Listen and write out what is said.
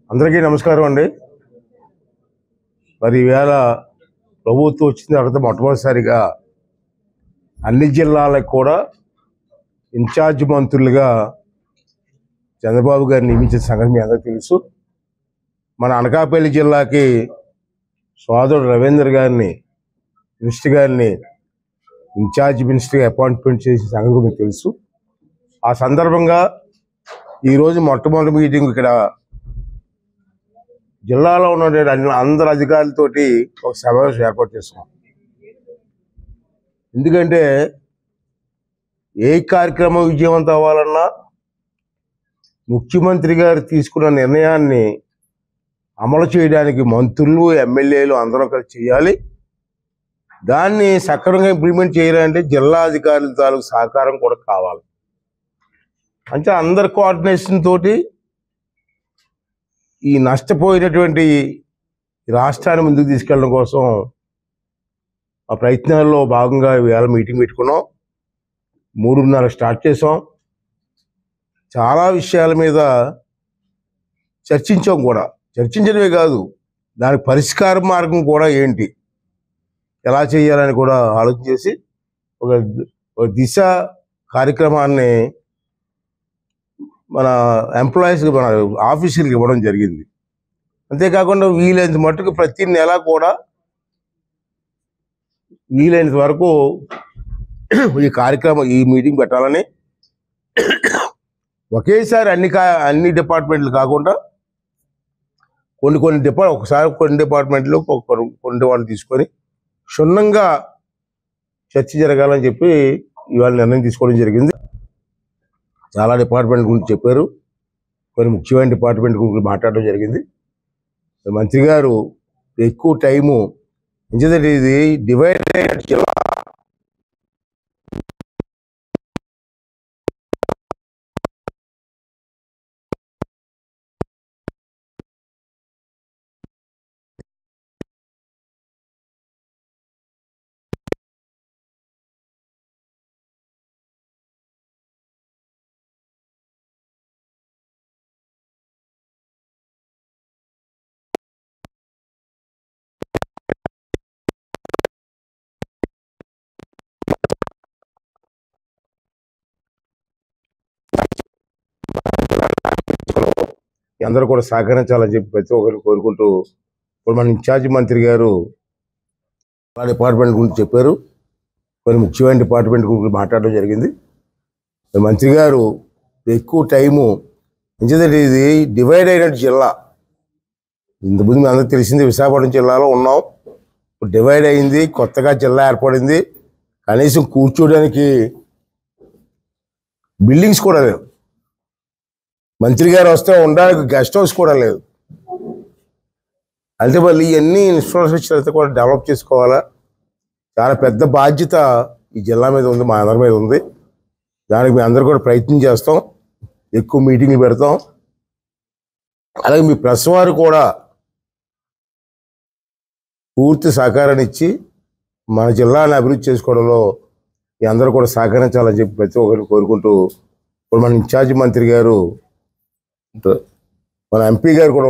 అందరికీ నమస్కారం అండి. మరి ఈవేళ ప్రభుత్వం వచ్చిన తర్వాత మొట్టమొదటిసారిగా అన్ని జిల్లాలకు కూడా ఇన్ఛార్జ్ మంత్రులుగా చంద్రబాబు గారు నియమించిన సంగతి మీ అందరికీ తెలుసు. మన అనకాపల్లి జిల్లాకి సోదరుడు రవీంద్ర గారిని మినిస్టర్ గారిని ఇన్ఛార్జ్ మినిస్టర్గా అపాయింట్మెంట్ చేసిన సంగతి మీకు తెలుసు. ఆ సందర్భంగా ఈరోజు మొట్టమొదటి మీటింగ్ ఇక్కడ జిల్లాలో ఉన్న అందరు అధికారులతోటి ఒక సమావేశం ఏర్పాటు చేస్తున్నాం. ఎందుకంటే ఏ కార్యక్రమం విజయవంతం అవ్వాలన్నా ముఖ్యమంత్రి గారు తీసుకున్న నిర్ణయాన్ని అమలు చేయడానికి మంత్రులు ఎమ్మెల్యేలు అందరూ కలిసి చేయాలి. దాన్ని సక్రమంగా ఇంప్లిమెంట్ చేయాలంటే జిల్లా అధికారుల తాలూకు సహకారం కూడా కావాలి. అంటే అందరి కోఆర్డినేషన్ తోటి ఈ నష్టపోయినటువంటి రాష్ట్రాన్ని ముందుకు తీసుకెళ్ళడం కోసం ఆ ప్రయత్నాల్లో భాగంగా ఇవాళ మీటింగ్ పెట్టుకున్నాం. 3:30 స్టార్ట్ చేసాం. చాలా విషయాల మీద చర్చించాం కూడా. చర్చించడమే కాదు, దానికి పరిష్కార మార్గం కూడా ఏంటి, ఎలా చేయాలని కూడా ఆలోచన చేసి ఒక దిశ కార్యక్రమాన్ని మన ఎంప్లాయీస్కి మన ఆఫీసులకు ఇవ్వడం జరిగింది. అంతేకాకుండా వీలైనంత మట్టుకు ప్రతి నెల కూడా వీలైనంత వరకు ఈ మీటింగ్ పెట్టాలని, ఒకేసారి అన్ని డిపార్ట్మెంట్లు కాకుండా కొన్ని డిపార్ట్మెంట్లు కొన్ని వాళ్ళు తీసుకొని క్షుణ్ణంగా చర్చ జరగాలని చెప్పి ఇవాళ నిర్ణయం తీసుకోవడం జరిగింది. చాలా డిపార్ట్మెంట్ గురించి చెప్పారు, కొన్ని ముఖ్యమైన డిపార్ట్మెంట్ గురించి మాట్లాడడం జరిగింది. మంత్రి గారు ఎక్కువ టైము ఎందుకంటే ఇది డివైడ్ అయిన జిల్లా, అందరూ కూడా సహకరించాలని చెప్పి ప్రతి ఒక్కరిని కోరుకుంటూ, ఇప్పుడు మన ఇన్ఛార్జ్ మంత్రి గారు ఆ డిపార్ట్మెంట్ గురించి చెప్పారు, కొన్ని ముఖ్యమైన డిపార్ట్మెంట్ గురించి మాట్లాడడం జరిగింది. మంత్రి గారు ఎక్కువ టైము ఎందుకంటే ఇది డివైడ్ అయిన జిల్లా. ఇంతకుముందు మీ అందరికీ తెలిసింది విశాఖపట్నం జిల్లాలో ఉన్నాం, ఇప్పుడు డివైడ్ అయింది, కొత్తగా జిల్లా ఏర్పడింది. కనీసం కూర్చోడానికి బిల్డింగ్స్ కూడా లేవు. మంత్రి గారు వస్తే ఉండడానికి గెస్ట్ హౌస్ కూడా లేదు. అంటే మళ్ళీ ఇవన్నీ ఇన్ఫ్రాస్ట్రక్చర్ కూడా డెవలప్ చేసుకోవాలా. చాలా పెద్ద బాధ్యత ఈ జిల్లా మీద ఉంది, మా అందరి మీద ఉంది. దానికి మేము అందరూ కూడా ప్రయత్నం చేస్తాం, ఎక్కువ మీటింగ్లు పెడతాం. అలాగే మీ ప్రెస్ వారు కూడా పూర్తి సహకారాన్ని ఇచ్చి మన జిల్లాని అభివృద్ధి చేసుకోవడంలో మీ అందరూ కూడా సహకరించాలని చెప్పి ప్రతి ఒక్కరిని కోరుకుంటూ, ఇప్పుడు మన ఇన్ఛార్జ్ మంత్రి గారు మన ఎంపీ గారు కూడా